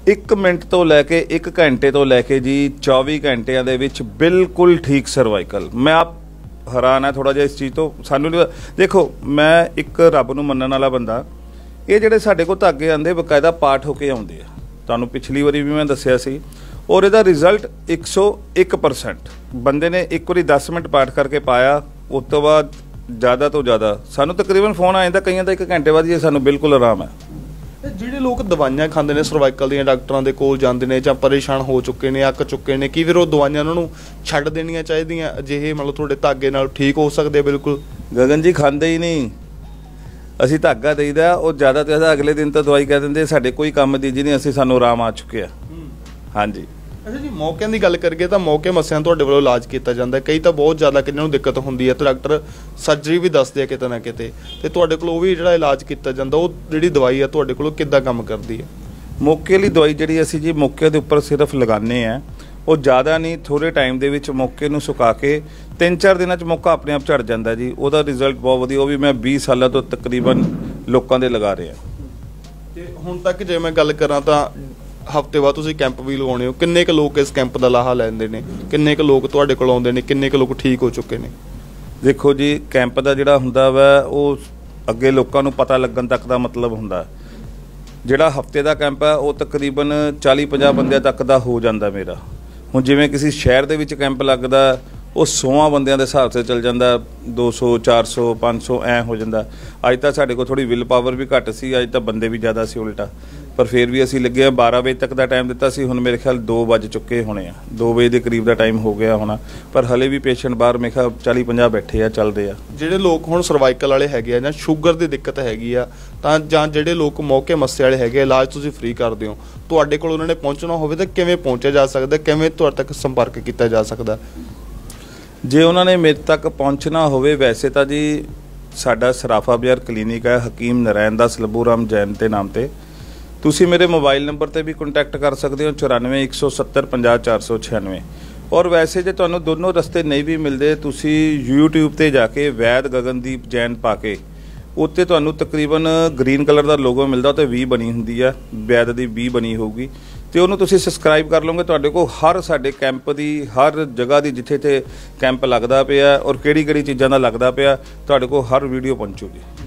1 minute ਤੋਂ ਲੈ ਕੇ 1 ਘੰਟੇ ਤੋਂ ਲੈ ਕੇ ਜੀ 24 ਘੰਟਿਆਂ ਦੇ ਵਿੱਚ ਬਿਲकुल ठीक ਸਰਵਾਈਕਲ। मैं आप हैरान है थोड़ा जिहा इस चीज़ तो। सानू देखो, मैं एक रब नूं मन्नण वाला बंदा, ये जिहड़े साडे कोल धागे आंदे बकायदा पाठ होके आउंदे आ। तुहानूं पिछली वारी भी मैं दस्सिया सी, और इहदा रिजल्ट 101%। बंदे ने एक बारी 10 मिनट पाठ करके पाया, उस तो बाद ज़्यादा तो ज़्यादा सानूं तकरीबन फोन आ जांदा कईयां दा 1 घंटे बाद, ये सानूं बिल्कुल आराम है। ਜਿਹੜੇ ਲੋਕ ਦਵਾਈਆਂ ਖਾਂਦੇ ਨੇ ਸਰਵਾਈਕਲ ਦੀਆਂ, ਡਾਕਟਰਾਂ ਦੇ ਕੋਲ ਜਾਂਦੇ ਨੇ ਜਾਂ ਪਰੇਸ਼ਾਨ ਹੋ ਚੁੱਕੇ ਨੇ, ਅੱਕ ਚੁੱਕੇ ਨੇ, ਕੀ ਫਿਰ ਉਹ ਦਵਾਈਆਂ ਉਹਨਾਂ ਨੂੰ ਛੱਡ ਦੇਣੀਆਂ ਚਾਹੀਦੀਆਂ? ਅਜਿਹੇ ਮਤਲਬ ਤੁਹਾਡੇ ਧਾਗੇ ਨਾਲ ਠੀਕ ਹੋ ਸਕਦੇ ਆ? ਬਿਲਕੁਲ ਗਗਨ ਜੀ, ਖਾਂਦੇ ਹੀ ਨਹੀਂ ਅਸੀਂ ਧਾਗਾ ਦੇਈਦਾ, ਉਹ ਜ਼ਿਆਦਾ ਤੋਂ ਜ਼ਿਆਦਾ ਅਗਲੇ ਦਿਨ ਤਾਂ ਦਵਾਈ ਕਹਿ ਦਿੰਦੇ ਸਾਡੇ ਕੋਈ ਕੰਮ ਦੀ ਜੀ ਨਹੀਂ, ਅਸੀਂ ਸਾਨੂੰ ਆਰਾਮ ਆ ਚੁੱਕਿਆ। ਹਾਂਜੀ। ਅੱਛਾ ਜੀ, ਮੌਕਿਆਂ ਦੀ ਗੱਲ ਕਰੀਏ ਤਾਂ ਮੌਕੇ ਮੱਸਿਆਂ ਤੁਹਾਡੇ ਵੱਲੋਂ ਇਲਾਜ ਕੀਤਾ ਜਾਂਦਾ। ਕਈ ਤਾਂ ਬਹੁਤ ਜ਼ਿਆਦਾ ਕਿੰਨਾਂ ਨੂੰ ਦਿੱਕਤ ਹੁੰਦੀ ਹੈ ਤਾਂ ਡਾਕਟਰ ਸਰਜਰੀ ਵੀ ਦੱਸਦੇ ਆ ਕਿਤੇ ਨਾ ਕਿਤੇ, ਤੇ ਤੁਹਾਡੇ ਕੋਲ ਉਹ ਵੀ ਜਿਹੜਾ ਇਲਾਜ ਕੀਤਾ ਜਾਂਦਾ, ਉਹ ਜਿਹੜੀ ਦਵਾਈ ਆ ਤੁਹਾਡੇ ਕੋਲੋਂ ਕਿੱਦਾਂ ਕੰਮ ਕਰਦੀ ਹੈ? ਮੌਕੇ ਲਈ ਦਵਾਈ ਜਿਹੜੀ ਅਸੀਂ ਜੀ ਮੌਕੇ ਦੇ ਉੱਪਰ ਸਿਰਫ ਲਗਾਉਂਦੇ ਆ, ਉਹ ਜ਼ਿਆਦਾ ਨਹੀਂ, ਥੋੜ੍ਹੇ ਟਾਈਮ ਦੇ ਵਿੱਚ ਮੌਕੇ ਨੂੰ ਸੁਕਾ ਕੇ 3-4 ਦਿਨਾਂ 'ਚ ਮੌਕਾ ਆਪਣੇ ਆਪ ਝੜ ਜਾਂਦਾ ਜੀ। ਉਹਦਾ ਰਿਜ਼ਲਟ ਬਹੁਤ ਵਧੀਆ, ਉਹ ਵੀ ਮੈਂ 20 ਸਾਲਾਂ ਤੋਂ ਤਕਰੀਬਨ ਲੋਕਾਂ ਦੇ ਲਗਾ ਰਿਹਾ। ਤੇ ਹੁਣ ਤੱਕ ਜੇ ਮੈਂ ਗੱਲ ਕਰਾਂ ਤਾਂ ਹਫ਼ਤੇ ਬਾਅਦ ਤੁਸੀਂ ਕੈਂਪ ਵੀ ਲਗਾਉਣੇ ਹੋ, ਕਿੰਨੇ ਕੁ ਲੋਕ ਇਸ ਕੈਂਪ ਦਾ ਲਾਹਾ ਲੈਂਦੇ ਨੇ? ਕਿੰਨੇ ਕੁ ਲੋਕ ਤੁਹਾਡੇ ਕੋਲ ਆਉਂਦੇ ਨੇ? ਕਿੰਨੇ ਕੁ ਲੋਕ ਠੀਕ ਹੋ ਚੁੱਕੇ ਨੇ? ਦੇਖੋ ਜੀ, ਕੈਂਪ ਦਾ ਜਿਹੜਾ ਹੁੰਦਾ ਵਾ ਉਹ ਅੱਗੇ ਲੋਕਾਂ ਨੂੰ ਪਤਾ ਲੱਗਣ ਤੱਕ ਦਾ ਮਤਲਬ ਹੁੰਦਾ। ਜਿਹੜਾ ਹਫ਼ਤੇ ਦਾ ਕੈਂਪ ਹੈ ਉਹ ਤਕਰੀਬਨ 40-50 ਬੰਦਿਆਂ ਤੱਕ ਦਾ ਹੋ ਜਾਂਦਾ ਮੇਰਾ। ਹੁਣ ਜਿਵੇਂ ਕਿਸੇ ਸ਼ਹਿਰ ਦੇ ਵਿੱਚ ਕੈਂਪ ਲੱਗਦਾ, ਉਹ 100 ਬੰਦਿਆਂ ਦੇ ਹਿਸਾਬ ਤੇ ਚੱਲ ਜਾਂਦਾ, 200 400 500 ਐਂ ਹੋ ਜਾਂਦਾ। ਅੱਜ ਤਾਂ ਸਾਡੇ ਕੋਲ ਥੋੜੀ ਵਿਲ ਪਾਵਰ ਵੀ ਘੱਟ ਸੀ, ਅੱਜ ਤਾਂ ਬੰਦੇ ਵੀ ਜ਼ਿਆਦਾ ਸੀ ਉਲਟਾ, ਪਰ ਫਿਰ ਵੀ ਅਸੀਂ ਲੱਗੇ 12 ਵਜੇ ਤੱਕ ਦਾ ਟਾਈਮ ਦਿੱਤਾ ਸੀ। ਹੁਣ ਮੇਰੇ ਖਿਆਲ 2 ਵੱਜ ਚੁੱਕੇ ਹੋਣੇ ਆ, 2 ਵਜੇ ਦੇ ਕਰੀਬ ਦਾ ਟਾਈਮ ਹੋ ਗਿਆ ਹੋਣਾ, ਪਰ ਹਲੇ ਵੀ ਪੇਸ਼ੈਂਟ ਬਾਹਰ ਮੇਰੇ ਖਿਆਲ 40-50 ਬੈਠੇ ਆ, ਚੱਲਦੇ ਆ। ਜਿਹੜੇ ਲੋਕ ਹੁਣ ਸਰਵਾਈਕਲ ਵਾਲੇ ਹੈਗੇ ਆ ਜਾਂ ਸ਼ੂਗਰ ਦੀ ਦਿੱਕਤ ਹੈਗੀ ਆ, ਤਾਂ ਜਾਂ ਜਿਹੜੇ ਲੋਕ ਮੌਕੇ ਮੱਸੇ ਵਾਲੇ ਹੈਗੇ, ਇਲਾਜ ਤੁਸੀਂ ਫ੍ਰੀ ਕਰਦੇ ਹੋ, ਤੁਹਾਡੇ ਕੋਲ ਉਹਨਾਂ ਨੇ ਪਹੁੰਚਣਾ ਹੋਵੇ ਤਾਂ ਕਿਵੇਂ ਪਹੁੰਚਿਆ ਜਾ ਸਕਦਾ? ਕਿਵੇਂ ਤੁਹਾਡੇ ਤੱਕ ਸੰਪਰਕ ਕੀਤਾ ਜਾ ਸਕਦਾ? ਜੇ ਉਹਨਾਂ ਨੇ ਮੇਰੇ ਤੱਕ ਪਹੁੰਚਣਾ ਹੋਵੇ, ਵੈਸੇ ਤਾਂ ਜੀ ਸਾਡਾ ਸਰਾਫਾ ਬਾਜ਼ਾਰ ਕਲੀਨਿਕ ਹੈ ਹਕੀਮ ਨਰੈਣ ਦਾਸ ਲੱਭੂਰਾਮ ਜੈਨ ਦੇ ਨਾਮ ਤੇ। ਤੁਸੀਂ ਮੇਰੇ ਮੋਬਾਈਲ ਨੰਬਰ ਤੇ ਵੀ ਕੰਟੈਕਟ ਕਰ ਸਕਦੇ ਹੋ 94 170 50 496। ਔਰ ਵੈਸੇ ਜੇ ਤੁਹਾਨੂੰ ਦੋਨੋਂ ਰਸਤੇ ਨਹੀਂ ਵੀ ਮਿਲਦੇ, ਤੁਸੀਂ YouTube ਤੇ ਜਾ ਕੇ ਵੈਦ ਗਗਨਦੀਪ ਜੈਨ ਪਾ ਕੇ ਉੱਤੇ ਤੁਹਾਨੂੰ ਤਕਰੀਬਨ ਗ੍ਰੀਨ ਕਲਰ ਦਾ ਲੋਗੋ ਮਿਲਦਾ, ਤੇ V ਬਣੀ ਹੁੰਦੀ ਆ, ਵੈਦ ਦੀ V ਬਣੀ ਹੋਊਗੀ, ਤੇ ਉਹਨੂੰ ਤੁਸੀਂ ਸਬਸਕ੍ਰਾਈਬ ਕਰ ਲਓਗੇ। ਤੁਹਾਡੇ ਕੋਲ ਹਰ ਸਾਡੇ ਕੈਂਪ ਦੀ, ਹਰ ਜਗ੍ਹਾ ਦੀ ਜਿੱਥੇ ਤੇ ਕੈਂਪ ਲੱਗਦਾ ਪਿਆ ਔਰ ਕਿਹੜੀ ਕਿਹੜੀ ਚੀਜ਼ਾਂ ਦਾ ਲੱਗਦਾ ਪਿਆ, ਤੁਹਾਡੇ ਕੋਲ ਹਰ ਵੀਡੀਓ ਪਹੁੰਚੂਗੀ।